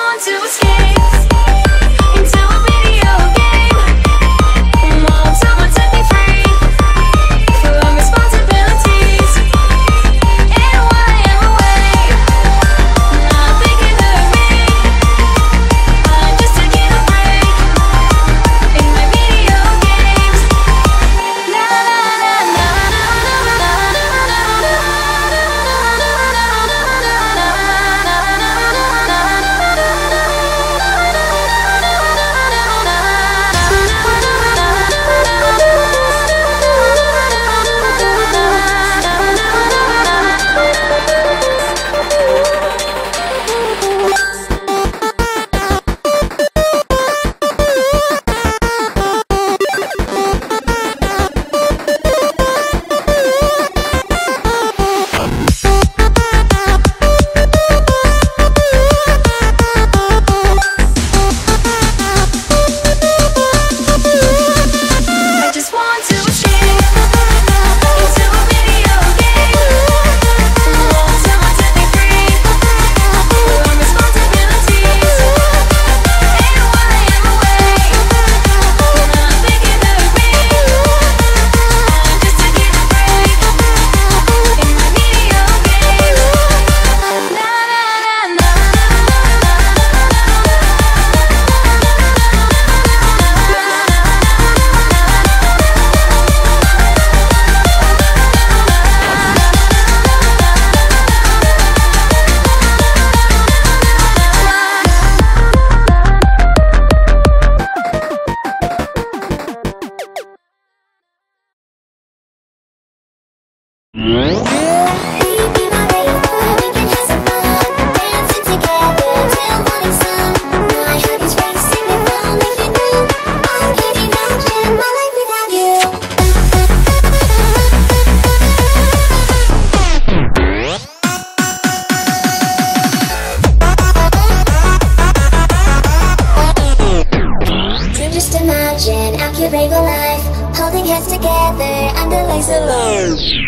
want to escape into a video game. Mom, someone set me free from responsibilities. And while I am away, not thinking of me, I'm just taking a break in my video games. La la la Imagine, accurate life, holding hands together under lights of love.